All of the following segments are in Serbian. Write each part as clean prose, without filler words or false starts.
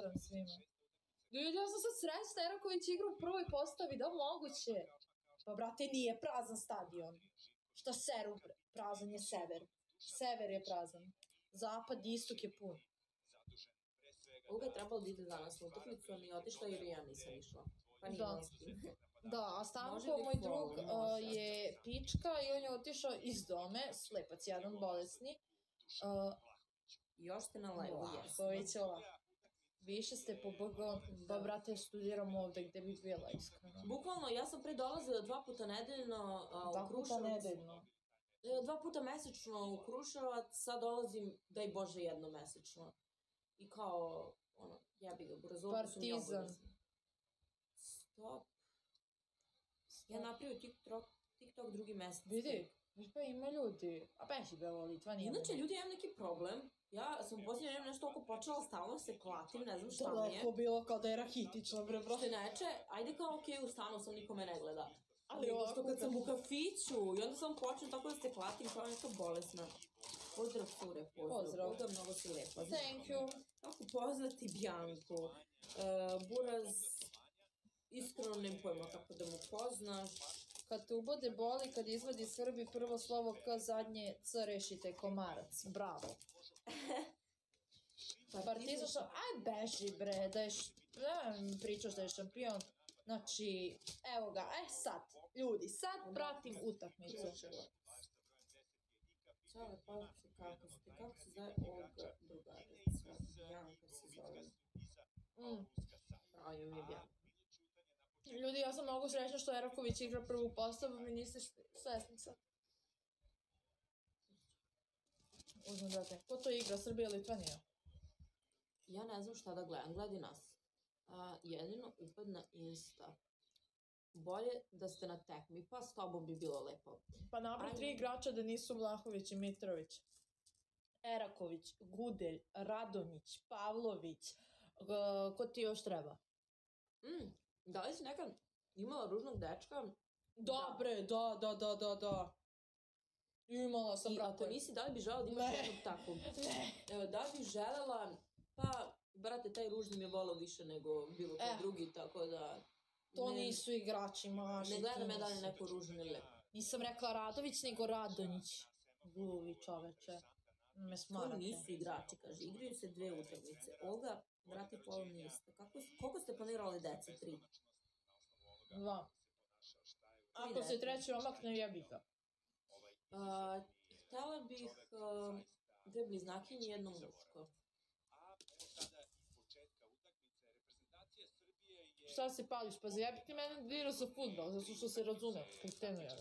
pozdrav svima. Ljudi, ja sam sad srećna, Eraković igra u prvoj postavi, da moguće? Pa, brate, nije prazan stadion. Šta seru? Prazan je sever. Sever je prazan. Zapad i istok je pun. Olga je trebalo da ide danas na utakmicu, ali je otišla jer ja nisam išla. Pa nije imala s kim. Da, a Stanko, moj drug, je pička i on je otišao iz dome, slepac jedan, bolesni. Još ste na levu, jesmo. Više ste pobogao, pa brate, studiram ovde gde bi bila, iskreno. Bukvalno, ja sam pre dolazila 2 puta nedeljno u Kruševac. 2 puta nedeljno? 2 puta mesečno u Kruševac, sad dolazim, daj Bože, jedno mesečno. I kao, ono, jebi ga, burazovi su mi obavezni. Stop. Ja napravio TikTok drugi mesec. Vidi, pa ima ljudi. A beži be ovo Litva, nije. Inače, ljudi, imam neki problem. Ja sam u posljednje vreme nešto oko počela, stalno se klatim, ne znam šta mi je. Daleko bilo kao da je rahitično, bre, bro. Što neče, ajde kao okej, u stanu sam, nikome ne gleda. Ali ovako što kad sam u kafiću i onda sam počnem tako da se klatim kao nešto bolesna. Pozdrav cure, pozdrav. Pozdrav, mnogo si lepa. Thank you. Kako poznati Bjanku. Buraz, iskreno nem pojma kako da mu poznaš. Kad te ubode boli, kad izvadi Srbi, prvo slovo K, zadnje C, rešite komarac. Bravo. Partizan što... Aj, beži, bre, da je... Pričaš da je šampion. Znači, evo ga, sad, ljudi, sad pratim utakmicu. Čale, pa kako se zove ovoga drugarica? Janka se zove. Pravi mi je Bjanka. Ljudi, ja sam mnogo srećna što Eraković igra prvu postavu, mi niste svesni sad. Uzmem, brate. Ko to igra? Srbija ili Litvanija? Ja ne znam šta da gledam, gledaj nas. Jedino upad na Insta. Bolje da ste na tekmi, pa s tobom bi bilo lepo. Pa napred 3 igrača da nisu Vlahović i Mitrović. Eraković, Gudelj, Radonjić, Pavlović. Ko ti još treba? Da li si nekad imala ružnog dečka? Dobre, da. Imala sam, brate. I ako nisi, da li bi želela da imaš jednog takvog? Ne. Da li bi želela, pa, brate, taj ružni mi je volao više nego bilo ko drugi, tako da... To nisu igrači, maši. Ne gledam ja da li neko ružan ili lepo. Nisam rekla Radović, nego Radonjić. Gluvi čoveče. Me smarate. To nisu igrači, kaže. Igraju se 2 utakmice. Olga, brate, pola niste. Koliko ste planirali dece? 3? 2. Ako se treći omakne, jebi ga. Htela bih 2 bliznakinje i 1 muško. Šta se pališ? Pa zajebi ti mene da igra za futbol, zato što se razume. Kretenu ja.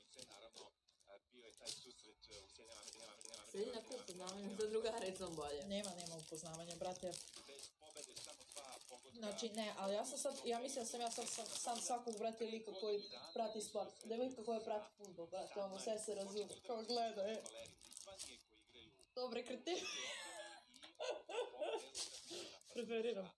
Sredi neko upoznavanje za drugaricom bolje. Nema upoznavanja, brate. Znači, ne, ali ja mislim da sam ja sam svakog, brate, lika koji prati sport. Devojka koja prati futbol, brate, ono, sve se razume. Kao gleda, Dobre, kretenu. Preferiram.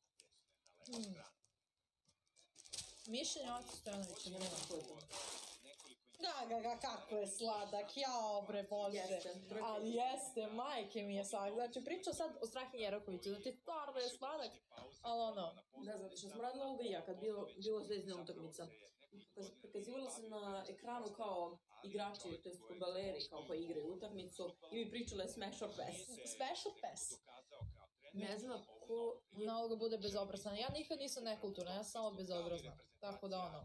Mišljenje Oči Stojanovića, nema ko je to. Da, kako je sladak, jao bre bože. Ali jeste, majke mi je sladak. Znači, pričao sad o Strahinji Erakoviću, znači, stvarno je sladak, ali ono... Da, zato što smo radila Olga i ja, kad bilo zvezdna utakmica. Prikazivala se na ekranu kao igrači, to je futbaleri, kao pa igraju utakmicu, i mi pričala je Special Pass. Special Pass? Ne znam ko... Malo ga bude bezobrazna. Ja nikad nisam nekulturna, ja sam samo bezobrazna. Tako da ono...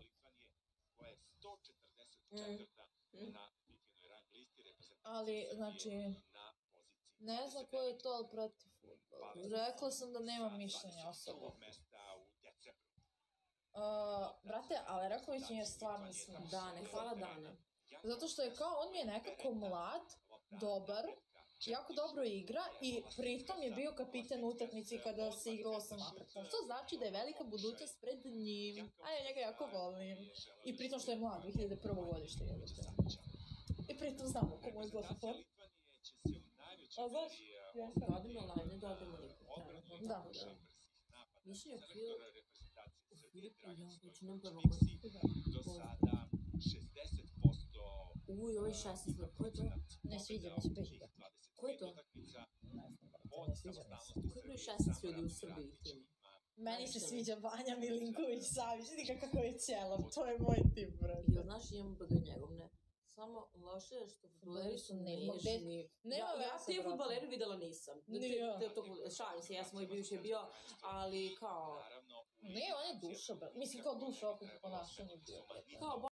Ali, znači... Ne znam ko je to, ali protiv futbola. Rekla sam da nemam mišljenja osoba. Brate, ali Eraković mi je stvarno smiješan. Dane, hvala Dane. Zato što je kao, on mi je nekako mlad, dobar, jako dobro igra i pritom je bio kapitan utakmici kada se igralo sa Maprekom. To znači da je velika budućnost pred njim, a ja njega jako volim. I pritom što je mlad, 2001. godište je. I pritom znamo ko mu je Zlatofon. A znaš? Dodimo live, ne dodimo nikog. Da. Mišljenje u Filipu, ja već nemam prvo godinu. Ovo je 16, ko je to? Ne sviđa mi se, beži ga. Ko je to? Ne znam, brate, ne sviđa mi se. Ko je broj 16 ljudi u Srbiji tim? Meni se sviđa Vanja Milinković-Savić, vidi kako je ćelav, to je moj tip, brate. Jel znaš, imam BG njegov, ne. Samo loše je što fudbaleri su nešni. Ja te fudbaleri videla nisam. Šalim se, ja sam moj bivši bio, ali kao... Ne, on je duša, brate. Mislim, kao duša opet u ponašanju bio. Kao